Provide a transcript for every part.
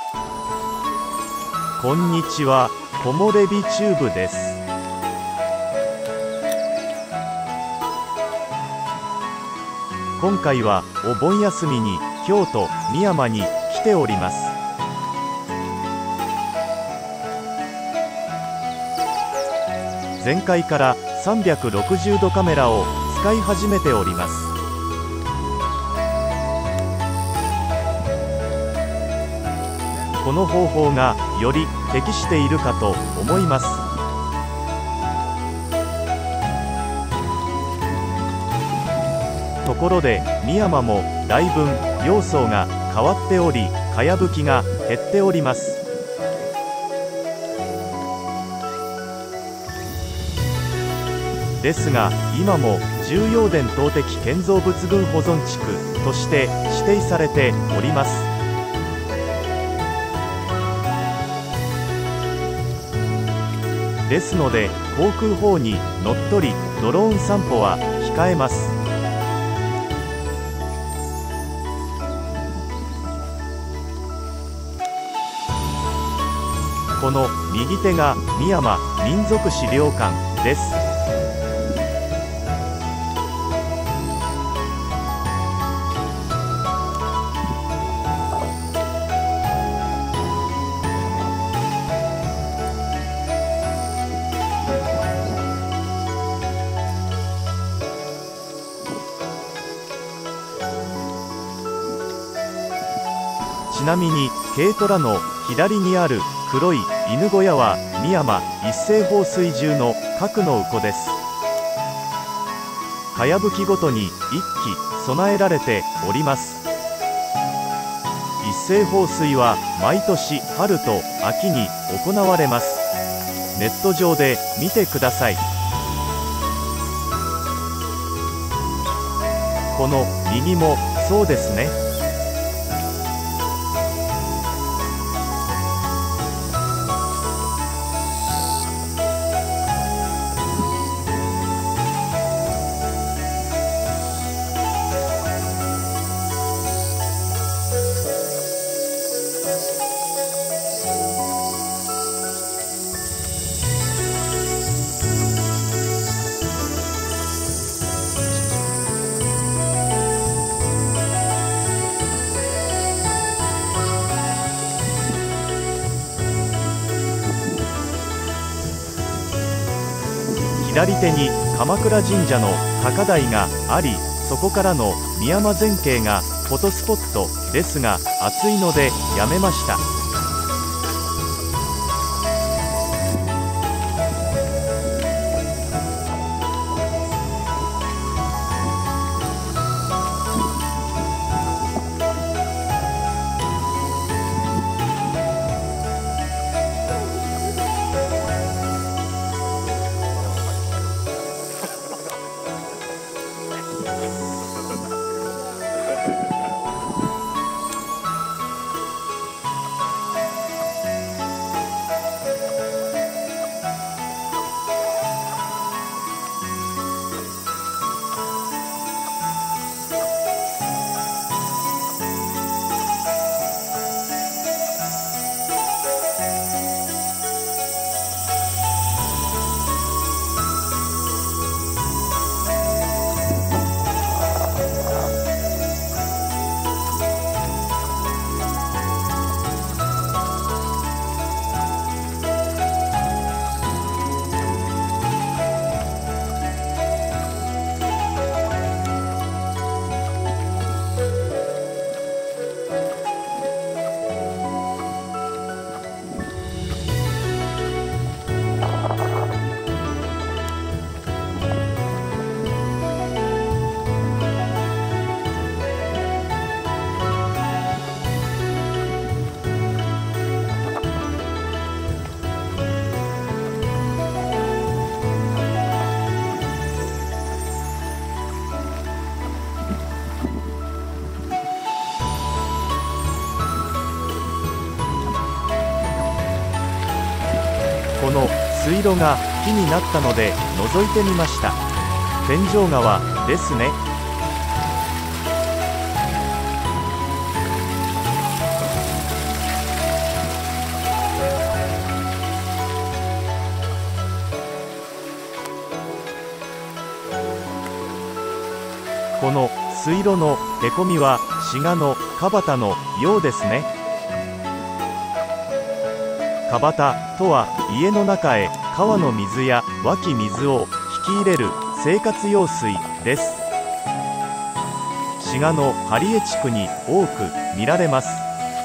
こんにちは、木漏れ日チューブです。今回はお盆休みに京都・美山に来ております。前回から360度カメラを使い始めております。この方法がより適しているかと思います。ところで美山もだいぶ様相が変わっており、かやぶきが減っております。ですが今も重要伝統的建造物群保存地区として指定されております。ですので航空法にのっとりドローン散歩は控えます。この右手が美山民族資料館です。ちなみに軽トラの左にある黒い犬小屋は美山一斉放水銃の核のウコです。かやぶきごとに1機備えられております。一斉放水は毎年春と秋に行われます。ネット上で見てください。この右もそうですね。左手に鎌倉神社の高台があり、そこからの美山全景がフォトスポットですが、暑いのでやめました。この水路が木になったので覗いてみました。天井川ですね。 この水路のへこみは滋賀のかばたのようですね。かばたとは家の中へ川の水や湧き水を引き入れる生活用水です。滋賀の針江地区に多く見られます。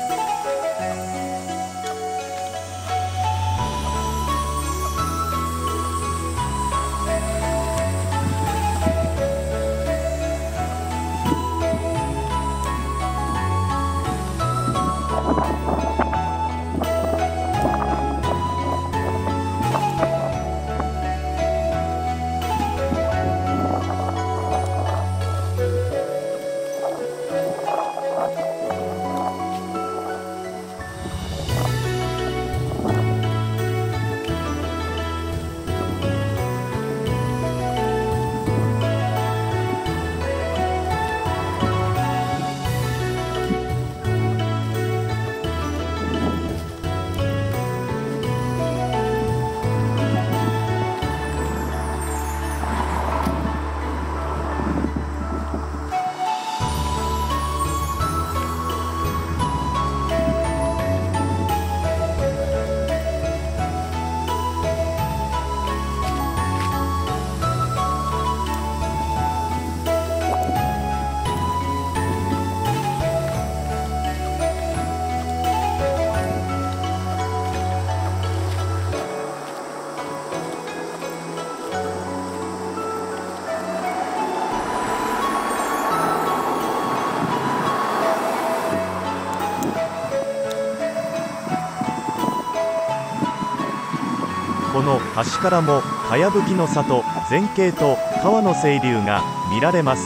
この橋からもかやぶきの里全景と川の清流が見られます。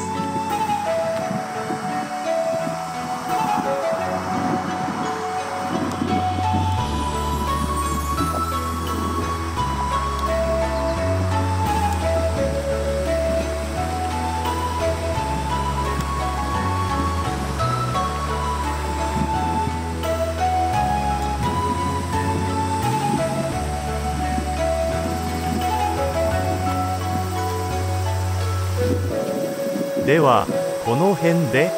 ではこの辺で。